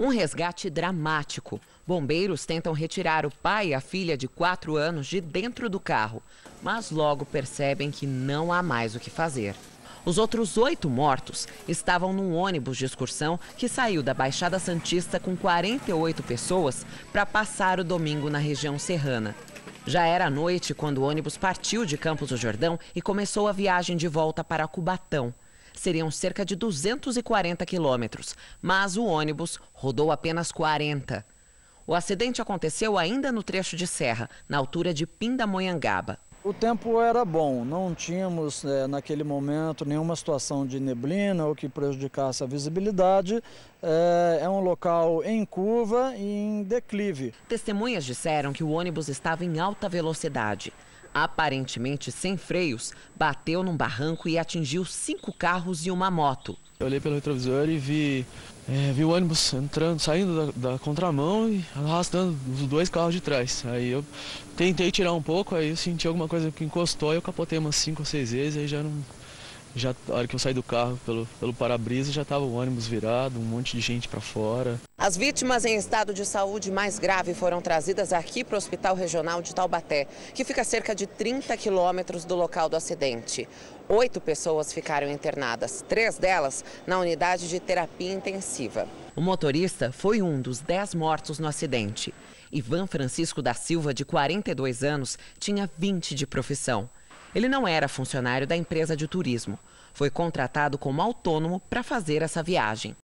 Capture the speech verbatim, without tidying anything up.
Um resgate dramático. Bombeiros tentam retirar o pai e a filha de quatro anos de dentro do carro, mas logo percebem que não há mais o que fazer. Os outros oito mortos estavam num ônibus de excursão que saiu da Baixada Santista com quarenta e oito pessoas para passar o domingo na região serrana. Já era noite quando o ônibus partiu de Campos do Jordão e começou a viagem de volta para Cubatão. Seriam cerca de duzentos e quarenta quilômetros, mas o ônibus rodou apenas quarenta. O acidente aconteceu ainda no trecho de serra, na altura de Pindamonhangaba. O tempo era bom, não tínhamos é, naquele momento nenhuma situação de neblina ou que prejudicasse a visibilidade. É, é um local em curva e em declive. Testemunhas disseram que o ônibus estava em alta velocidade. Aparentemente sem freios, bateu num barranco e atingiu cinco carros e uma moto. Eu olhei pelo retrovisor e vi, é, vi o ônibus entrando, saindo da, da contramão e arrastando os dois carros de trás. Aí eu tentei tirar um pouco, aí eu senti alguma coisa que encostou e eu capotei umas cinco ou seis vezes, aí já não... Já, na hora que eu saí do carro, pelo, pelo para-brisa, já estava o ônibus virado, um monte de gente para fora. As vítimas em estado de saúde mais grave foram trazidas aqui para o Hospital Regional de Taubaté, que fica a cerca de trinta quilômetros do local do acidente. Oito pessoas ficaram internadas, três delas na unidade de terapia intensiva. O motorista foi um dos dez mortos no acidente. Ivan Francisco da Silva, de quarenta e dois anos, tinha vinte de profissão. Ele não era funcionário da empresa de turismo. Foi contratado como autônomo para fazer essa viagem.